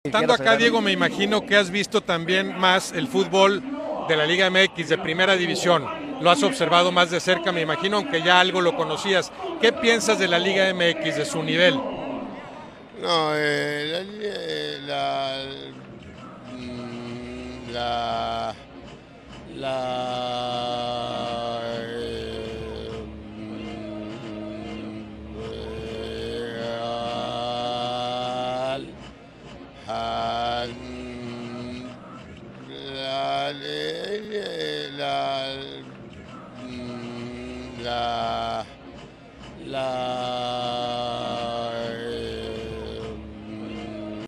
Estando acá, Diego, me imagino que has visto también más el fútbol de la Liga MX de Primera División. Lo has observado más de cerca, me imagino, aunque ya algo lo conocías. ¿Qué piensas de la Liga MX, de su nivel? No, la, la, la,